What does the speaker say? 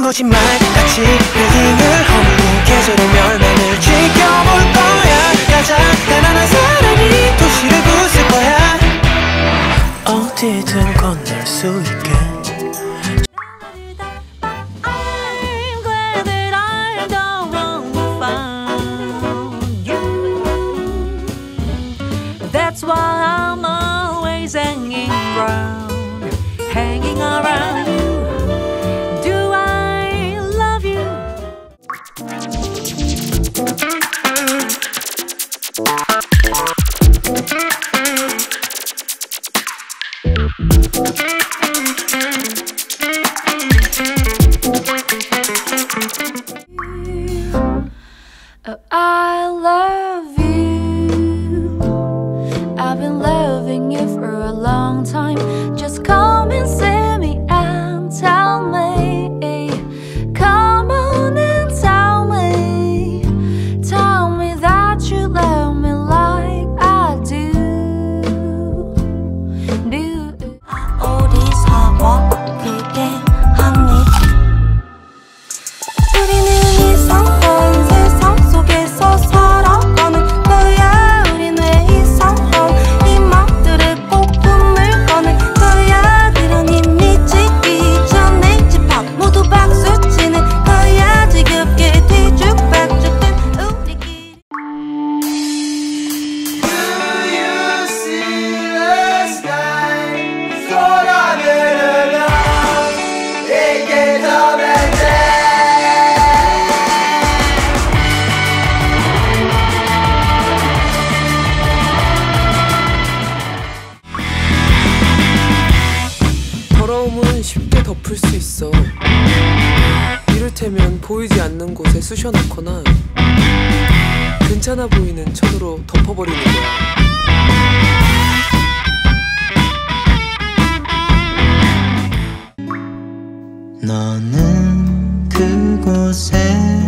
거짓말같이 빌딩을 허물고 계절의 멸망을 지켜볼 거야. 가장 가난한 사람이 도시를 부술 거야. 어디든 건널 수 있게. That's why I'm always hanging around you. Do I love you? I love you. I've been loving you for a long time. Just come and see me and tell me. Come on and tell me. Tell me that you love me like I do. 어디서 그게 합니까? 우리는 이상한 세상 속에서 살아가는 거야. 우린 왜 이상한 이맘들을 꼭 꿈을 꿔는 거야. 그러니 미치기 전에 집 앞 모두 박수 치는 거야. 지겹게 뒤죽박죽 된 우리끼리. Do you see the sky? 쏟아내려 이게 더 mente. 더러움은 쉽게 덮을 수 있어. 이를테면 보이지 않는 곳에 쑤셔넣거나 괜찮아 보이는 천으로 덮어버리는 거야. 너는 그곳에